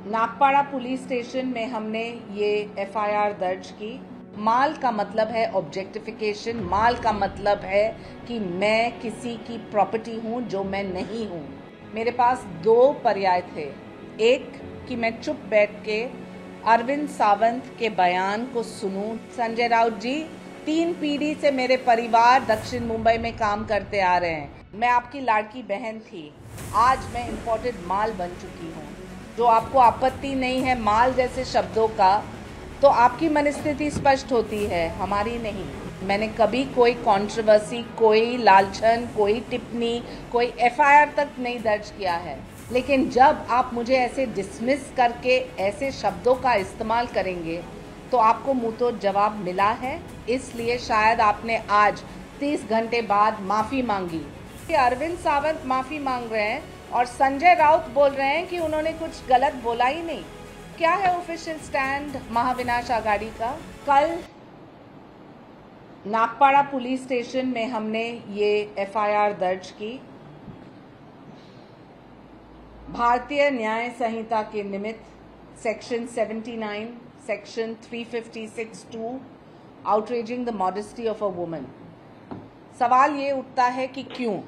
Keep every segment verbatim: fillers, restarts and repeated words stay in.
Nagpada police station में हमने ये एफ आई आर दर्ज की। माल का मतलब है ऑब्जेक्टिफिकेशन, माल का मतलब है कि मैं किसी की प्रॉपर्टी हूँ जो मैं नहीं हूँ। मेरे पास दो पर्याय थे, एक कि मैं चुप बैठ के अरविंद सावंत के बयान को सुनूं। संजय राउत जी, तीन पीढ़ी से मेरे परिवार दक्षिण मुंबई में काम करते आ रहे हैं। मैं आपकी लाड़की बहन थी, आज मैं इम्पोर्टेड माल बन चुकी हूँ। जो आपको आपत्ति नहीं है माल जैसे शब्दों का, तो आपकी मनस्थिति स्पष्ट होती है, हमारी नहीं। मैंने कभी कोई कंट्रोवर्सी, कोई लालछन, कोई टिप्पणी, कोई एफ आई आर तक नहीं दर्ज किया है। लेकिन जब आप मुझे ऐसे डिसमिस करके ऐसे शब्दों का इस्तेमाल करेंगे तो आपको मुंह तो जवाब मिला है, इसलिए शायद आपने आज तीस घंटे बाद माफ़ी मांगी। अरविंद सावंत माफ़ी मांग रहे हैं और संजय राउत बोल रहे हैं कि उन्होंने कुछ गलत बोला ही नहीं। क्या है ऑफिशियल स्टैंड महाविनाश आघाड़ी का? कल नागपाड़ा पुलिस स्टेशन में हमने ये एफ आई आर दर्ज की। भारतीय न्याय संहिता के निमित्त सेक्शन उन्यासी, सेक्शन तीन सौ छप्पन to outraging the modesty of a woman. सवाल ये उठता है कि क्यों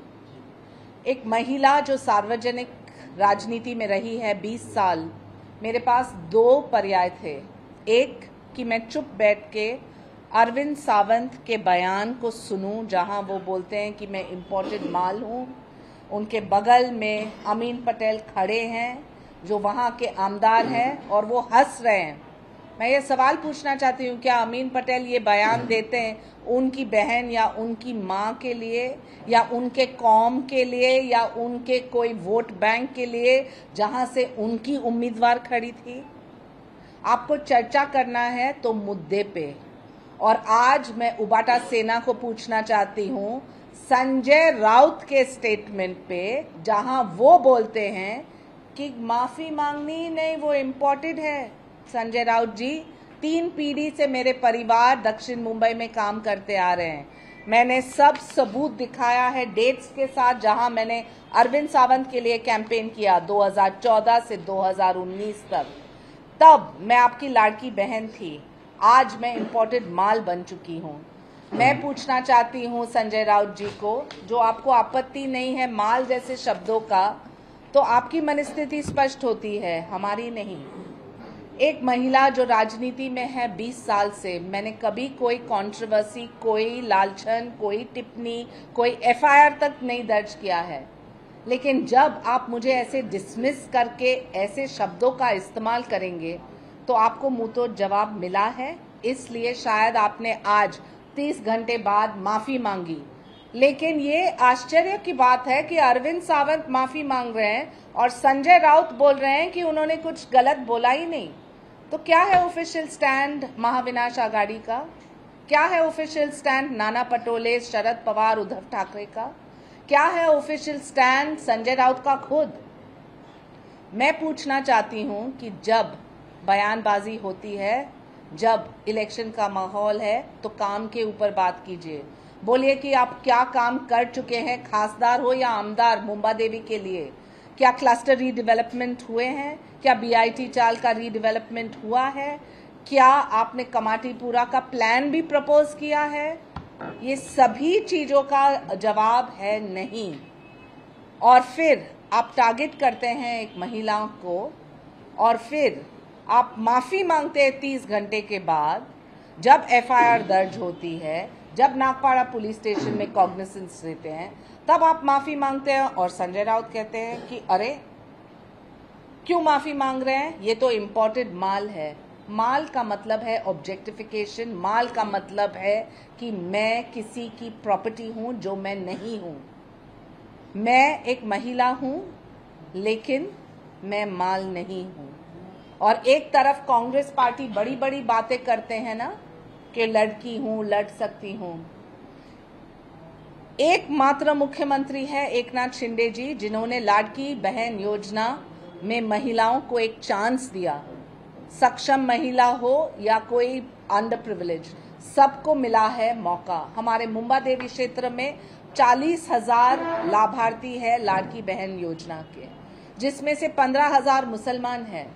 एक महिला जो सार्वजनिक राजनीति में रही है बीस साल, मेरे पास दो पर्याय थे, एक कि मैं चुप बैठ के अरविंद सावंत के बयान को सुनूं जहां वो बोलते हैं कि मैं इम्पोर्टेड माल हूं। उनके बगल में अमीन पटेल खड़े हैं जो वहां के आमदार हैं और वो हंस रहे हैं। मैं ये सवाल पूछना चाहती हूँ, क्या अमीन पटेल ये बयान देते हैं उनकी बहन या उनकी माँ के लिए या उनके कौम के लिए या उनके कोई वोट बैंक के लिए जहां से उनकी उम्मीदवार खड़ी थी? आपको चर्चा करना है तो मुद्दे पे। और आज मैं उबाटा सेना को पूछना चाहती हूँ संजय राउत के स्टेटमेंट पे, जहां वो बोलते हैं कि माफी मांगनी नहीं, वो इम्पोर्टेड है। संजय राउत जी, तीन पीढ़ी से मेरे परिवार दक्षिण मुंबई में काम करते आ रहे हैं। मैंने सब सबूत दिखाया है डेट्स के साथ, जहां मैंने अरविंद सावंत के लिए कैंपेन किया दो हज़ार चौदह से दो हज़ार उन्नीस तक। तब मैं आपकी लाड़की बहन थी, आज मैं इम्पोर्टेड माल बन चुकी हूँ। मैं पूछना चाहती हूँ संजय राउत जी को, जो आपको आपत्ति नहीं है माल जैसे शब्दों का, तो आपकी मनस्थिति स्पष्ट होती है, हमारी नहीं। एक महिला जो राजनीति में है बीस साल से, मैंने कभी कोई कंट्रोवर्सी, कोई लालछन, कोई टिप्पणी, कोई एफ आई आर तक नहीं दर्ज किया है। लेकिन जब आप मुझे ऐसे डिसमिस करके ऐसे शब्दों का इस्तेमाल करेंगे तो आपको मुंह तो जवाब मिला है, इसलिए शायद आपने आज तीस घंटे बाद माफ़ी मांगी। लेकिन ये आश्चर्य की बात है कि अरविंद सावंत माफ़ी मांग रहे हैं और संजय राउत बोल रहे हैं कि उन्होंने कुछ गलत बोला ही नहीं। तो क्या है ऑफिशियल स्टैंड महाविनाश आघाड़ी का? क्या है ऑफिशियल स्टैंड नाना पटोले, शरद पवार, उद्धव ठाकरे का? क्या है ऑफिशियल स्टैंड संजय राउत का खुद? मैं पूछना चाहती हूं कि जब बयानबाजी होती है, जब इलेक्शन का माहौल है, तो काम के ऊपर बात कीजिए। बोलिए कि आप क्या काम कर चुके हैं, खासदार हो या आमदार, मुंबा देवी के लिए। क्या क्लस्टर रीडेवलपमेंट हुए हैं? क्या बी आई टी चाल का रीडेवलपमेंट हुआ है? क्या आपने कमाटीपुरा का प्लान भी प्रपोज किया है? ये सभी चीजों का जवाब है नहीं। और फिर आप टारगेट करते हैं एक महिला को और फिर आप माफी मांगते हैं तीस घंटे के बाद, जब एफ आई आर दर्ज होती है, जब नागपाड़ा पुलिस स्टेशन में कॉग्निसेंस लेते हैं, तब आप माफी मांगते हैं और संजय राउत कहते हैं कि अरे क्यों माफी मांग रहे हैं, ये तो इम्पोर्टेड माल है। माल का मतलब है ऑब्जेक्टिफिकेशन, माल का मतलब है कि मैं किसी की प्रॉपर्टी हूं जो मैं नहीं हूं। मैं एक महिला हूं लेकिन मैं माल नहीं हूं। और एक तरफ कांग्रेस पार्टी बड़ी बड़ी बातें करते हैं ना कि लड़की हूं, लड़ सकती हूं। एकमात्र मुख्यमंत्री है एकनाथ शिंदे जी, जिन्होंने लाड़की बहन योजना में महिलाओं को एक चांस दिया। सक्षम महिला हो या कोई अंडर प्रिविलेज, सबको मिला है मौका। हमारे मुंबा देवी क्षेत्र में चालीस हजार लाभार्थी है लाड़की बहन योजना के, जिसमें से पंद्रह हजार मुसलमान हैं।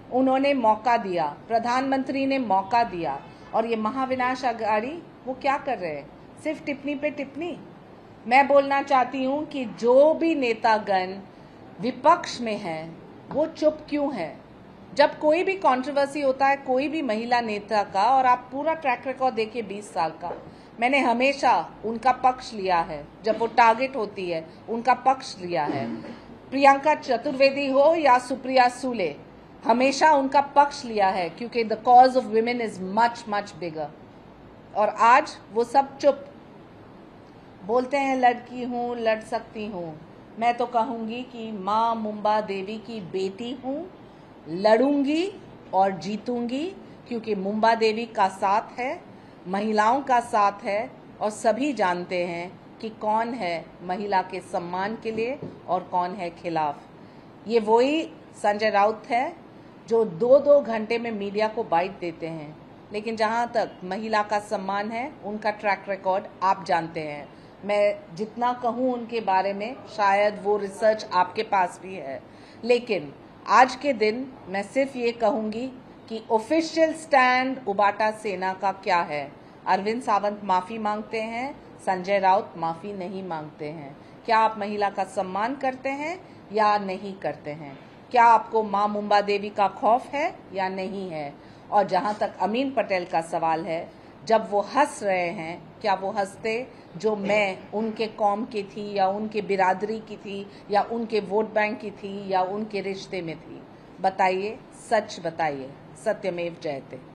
उन्होंने मौका दिया, प्रधानमंत्री ने मौका दिया, और ये महाविनाश अघाड़ी वो क्या कर रहे हैं? सिर्फ टिप्पणी पे टिप्पणी। मैं बोलना चाहती हूँ कि जो भी नेतागण विपक्ष में हैं वो चुप क्यों है? जब कोई भी कंट्रोवर्सी होता है कोई भी महिला नेता का, और आप पूरा ट्रैक रिकॉर्ड देखिए बीस साल का, मैंने हमेशा उनका पक्ष लिया है। जब वो टारगेट होती है उनका पक्ष लिया है। प्रियंका चतुर्वेदी हो या सुप्रिया सूले, हमेशा उनका पक्ष लिया है, क्योंकि the cause of women is much much bigger. और आज वो सब चुप। बोलते हैं लड़की हूँ, लड़ सकती हूँ। मैं तो कहूँगी कि माँ मुंबा देवी की बेटी हूँ, लड़ूंगी और जीतूंगी, क्योंकि मुंबा देवी का साथ है, महिलाओं का साथ है, और सभी जानते हैं कि कौन है महिला के सम्मान के लिए और कौन है खिलाफ। ये वही संजय राउत है जो दो दो घंटे में मीडिया को बाइट देते हैं, लेकिन जहाँ तक महिला का सम्मान है उनका ट्रैक रिकॉर्ड आप जानते हैं। मैं जितना कहूँ उनके बारे में शायद वो रिसर्च आपके पास भी है, लेकिन आज के दिन मैं सिर्फ ये कहूँगी कि ऑफिशियल स्टैंड उबाटा सेना का क्या है। अरविंद सावंत माफ़ी मांगते हैं, संजय राउत माफ़ी नहीं मांगते हैं। क्या आप महिला का सम्मान करते हैं या नहीं करते हैं? क्या आपको माँ मुंबा देवी का खौफ है या नहीं है? और जहाँ तक अमीन पटेल का सवाल है, जब वो हंस रहे हैं, क्या वो हंसते जो मैं उनके कौम की थी या उनके बिरादरी की थी या उनके वोट बैंक की थी या उनके रिश्ते में थी? बताइए, सच बताइए। सत्यमेव जयते।